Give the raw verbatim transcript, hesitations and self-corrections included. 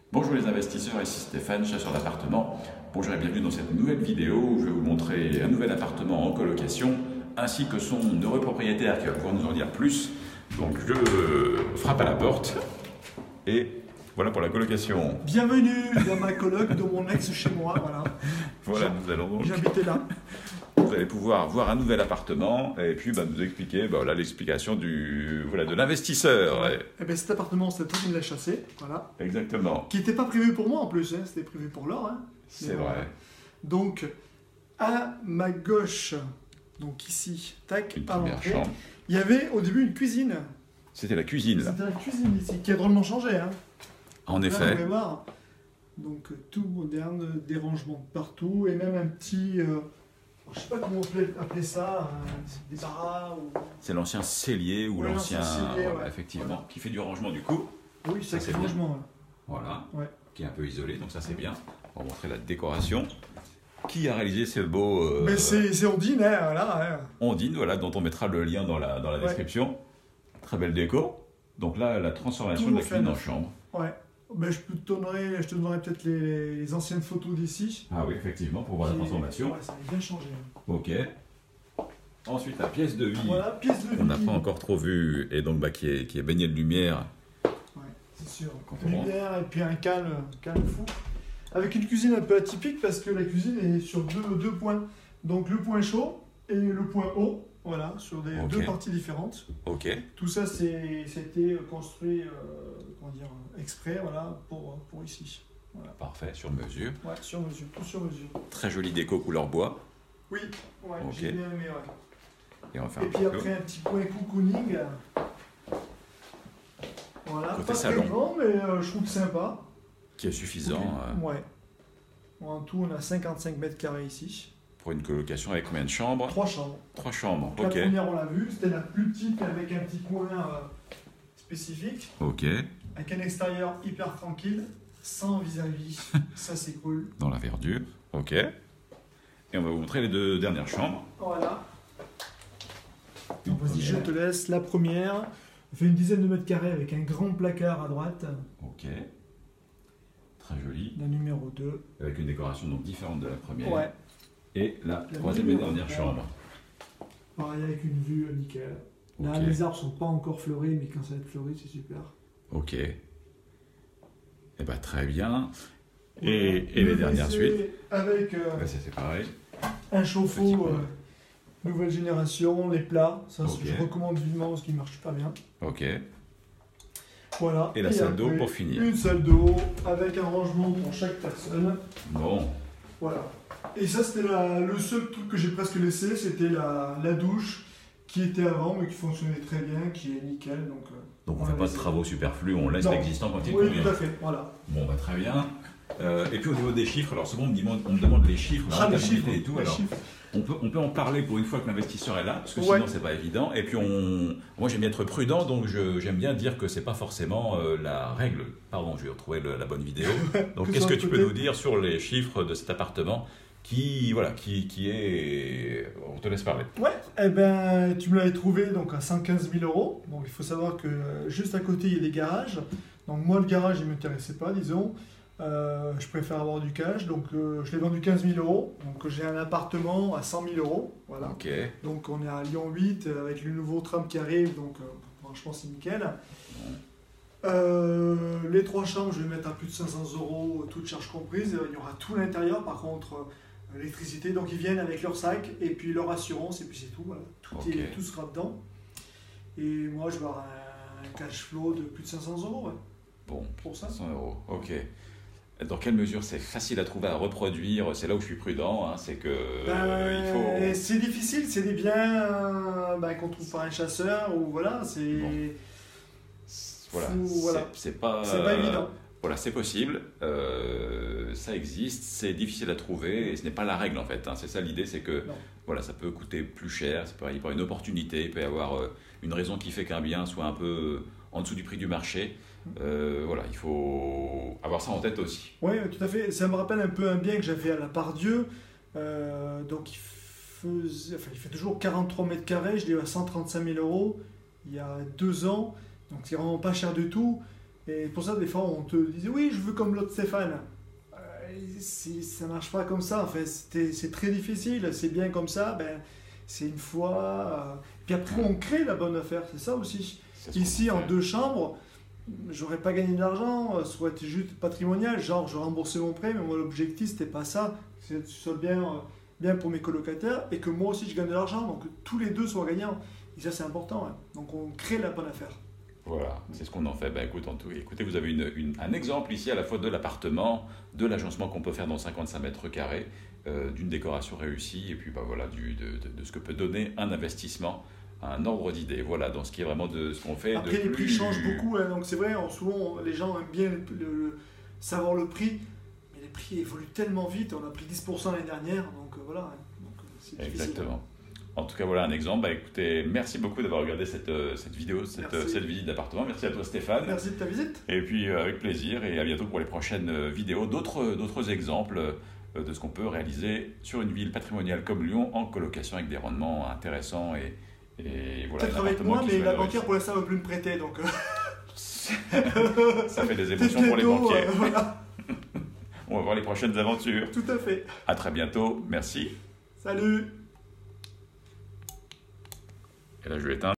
Bonjour les investisseurs, ici Stéphane, chasseur d'appartements. Bonjour et bienvenue dans cette nouvelle vidéo où je vais vous montrer un nouvel appartement en colocation ainsi que son heureux propriétaire qui va pouvoir nous en dire plus. Donc je frappe à la porte et voilà pour la colocation. Bienvenue dans ma coloc, dans mon ex chez moi, voilà. Voilà, nous allons donc... J'habitais là. Vous allez pouvoir voir un nouvel appartement et puis bah, nous expliquer bah, voilà, l'explication du voilà, de l'investisseur. Ouais. Et bien cet appartement, c'est toi qui me l'as chassé, voilà. Exactement. Qui n'était pas prévu pour moi en plus, hein. C'était prévu pour l'or. Hein. C'est vrai. Donc, à ma gauche, donc ici, tac, Une à première l'entrée, chambre. il y avait au début une cuisine. C'était la cuisine là. C'était la cuisine ici, qui a drôlement changé. Hein. En Là, effet. vous pouvez voir. Donc tout moderne, des rangements de partout, et même un petit... Euh, je sais pas comment on peut appeler ça, euh, des barras ou... C'est l'ancien cellier ou Ouais, l'ancien, l'ancien cellier, voilà, ouais. effectivement, Voilà. qui fait du rangement du coup. Oui, Ça, c'est c'est un bien. rangement. Voilà, Ouais. qui est un peu isolé, donc ça c'est bien. On va montrer la décoration. Qui a réalisé ce beau euh, Mais c'est c'est Ondine, hein, voilà. Hein. Ondine, voilà, dont on mettra le lien dans la, dans la Ouais. description. Très belle déco. Donc là, la transformation Tout de la refait cuisine en neuf. chambre. Ouais. Ben, je, peux te donnerai, je te donnerai peut-être les, les anciennes photos d'ici. Ah oui, effectivement, pour voir la Qui- transformation. Ouais, ça a bien changé. hein. Ok. Ensuite, la pièce de vie. Voilà, pièce de vie. On n'a pas encore trop vu, et donc bah, qui, est, qui est baignée de lumière. Ouais, c'est sûr. Quand on rentre. Lumière et puis un calme, calme fou. Avec une cuisine un peu atypique parce que la cuisine est sur deux, deux points. Donc le point chaud et le point haut. Voilà, sur des, Ok. deux parties différentes. Ok. Tout ça, c'est- c'était construit, euh, comment dire, exprès, voilà, pour, pour ici. Voilà. Parfait, sur mesure. Ouais, sur mesure, tout sur mesure. Très jolie déco couleur bois. Oui, ouais, Ok. j'ai bien aimé, ouais. Et on va faire Et un puis petit peu. après, un petit point cocooning. Voilà, Côté pas salon. très grand, mais euh, je trouve que sympa. Qui est suffisant euh, Ouais. Bon, en tout, on a cinquante-cinq mètres carrés ici. pour une colocation avec combien de chambres? Trois chambres. Trois chambres, La ok. première, on l'a vue, c'était la plus petite avec un petit coin euh, spécifique, Ok, avec un extérieur hyper tranquille, sans vis-à-vis. Ça, c'est cool. dans la verdure, ok. Et on va vous montrer les deux dernières chambres. Voilà. Une Donc, vas-y, je première. te laisse. La première, elle fait une dizaine de mètres carrés avec un grand placard à droite. Ok, très jolie. La numéro deux. Avec une décoration donc différente de la première. Ouais. Et la La troisième et numéro dernière trois. chambre. Pareil, avec une vue euh, nickel. Là, Ok. les arbres sont pas encore fleuris, mais quand ça va être fleuri, c'est super. Ok. Et bah très bien. Voilà. Et, et Le les dernières W C suites. avec euh, Bah, ça, c'est pareil. un Petit chauffe-eau coin. euh, nouvelle génération, les plats, ça Ok. je recommande vivement parce qu'ils ne marchent pas bien. Ok. Voilà. Et la salle d'eau après, pour finir. Une salle d'eau avec un rangement pour chaque personne. Bon, Voilà. Et ça, c'était la- le seul truc que j'ai presque laissé, c'était la, la douche qui était avant mais qui fonctionnait très bien, qui est nickel. Donc, euh, donc on l'a fait pas de laissé. travaux superflus, on laisse Non. l'existant quand il Oui, convient. tout à fait. Voilà. Bon, bah très bien. Euh, et puis au niveau des chiffres, alors souvent on me demande, on me demande les chiffres, la Ah, les rentabilité chiffres. et tout. les Alors chiffres. on peut, on peut en parler pour une fois que l'investisseur est là, parce que Ouais. sinon c'est pas évident. Et puis on, moi j'aime bien être prudent, donc je- j'aime bien dire que c'est pas forcément euh, la règle. Pardon, je vais retrouver le- la bonne vidéo. Donc Que qu'est-ce sur que le tu peux côté. nous dire sur les chiffres de cet appartement qui, voilà, qui, qui est, on te laisse parler. Ouais, eh ben, tu me l'avais trouvé donc à cent quinze mille euros. Donc il faut savoir que euh, juste à côté il y a des garages. Donc moi le garage il ne m'intéressait pas, disons. Euh, je préfère avoir du cash. Donc euh, je l'ai vendu quinze mille euros. Donc j'ai un appartement à cent mille euros. Voilà. Ok. Donc on est à Lyon huit euh, avec le nouveau tram qui arrive. Donc euh, franchement c'est nickel. Euh, les trois chambres je vais mettre à plus de cinq cents euros, toutes charges comprises. Il y aura tout à l'intérieur. Par contre. euh, L'électricité, donc ils viennent avec leur sac et puis leur assurance et puis c'est tout, voilà. Tout, Ok. est, tout sera dedans. Et moi je vais avoir un cash flow de plus de cinq cents euros ouais, Bon, pour ça. cent euros. Ok. Dans quelle mesure c'est facile à trouver, à reproduire? C'est là où je suis prudent, hein, c'est que Ben, euh, il faut. C'est difficile, c'est des biens euh, ben, qu'on trouve par un chasseur ou voilà, c'est Bon. Voilà, Faut- c'est- voilà. c'est pas, c'est pas euh, évident. Voilà, c'est possible, euh, ça existe, c'est difficile à trouver et ce n'est pas la règle en fait. Hein. C'est ça l'idée, c'est que Non. voilà, ça peut coûter plus cher, ça peut y avoir une opportunité, il peut y avoir euh, une raison qui fait qu'un bien soit un peu en dessous du prix du marché. Euh, voilà, il faut avoir ça en tête aussi. Oui, tout à fait. Ça me rappelle un peu un bien que j'avais à la Part-Dieu. Euh, donc il faisait, enfin, il fait toujours quarante-trois mètres carrés. Je l'ai eu à cent trente-cinq mille euros il y a deux ans. Donc c'est vraiment pas cher du tout. Et pour ça, des fois, on te disait oui, je veux comme l'autre Stéphane. Euh, si ça marche pas comme ça, en fait, c'était- c'est très difficile. C'est bien comme ça, ben, c'est une fois. euh, Puis après, on crée la bonne affaire, c'est ça aussi. C'est ce Ici, qu'on en fait. deux chambres, j'aurais pas gagné d'argent, euh, ça aurait été juste patrimonial, genre je remboursais mon prêt, mais moi l'objectif c'était pas ça, c'est que ce soit bien, euh, bien pour mes colocataires et que moi aussi je gagne de l'argent, donc que tous les deux soient gagnants. Et ça c'est important, hein. Donc on crée la bonne affaire. Voilà, c'est ce qu'on en fait. Ben, écoute, en tout, écoutez, vous avez une, une- un exemple ici à la fois de l'appartement, de l'agencement qu'on peut faire dans cinquante-cinq mètres carrés, euh, d'une décoration réussie, et puis ben, voilà, du, de, de- de ce que peut donner un investissement, un ordre d'idée. Voilà, dans ce qui est vraiment de ce qu'on fait. Après de les prix plus... changent beaucoup, hein, donc c'est vrai, on- souvent les gens aiment bien le- le- le- savoir le prix, mais les prix évoluent tellement vite, on a pris dix pour cent l'année dernière, donc euh, voilà, hein. Donc, euh, c'est difficile. Exactement. En tout cas, voilà un exemple. Bah, écoutez, merci beaucoup d'avoir regardé cette, euh, cette vidéo, cette, Merci. euh, cette visite d'appartement. Merci à toi, Stéphane. Merci de ta visite. Et puis, euh, avec plaisir, et à bientôt pour les prochaines euh, vidéos, d'autres d'autres exemples euh, de ce qu'on peut réaliser sur une ville patrimoniale comme Lyon, en colocation avec des rendements intéressants et, et voilà. Peut-être un avec appartement moi, qui mais se la valorise. banquière pour l'instant ne veut plus me prêter, donc... euh, Ça fait des émotions peut-être pour les bientôt, banquiers. euh, voilà. On va voir les prochaines aventures. Tout à fait. À très bientôt. Merci. Salut. Et là, je vais éteindre.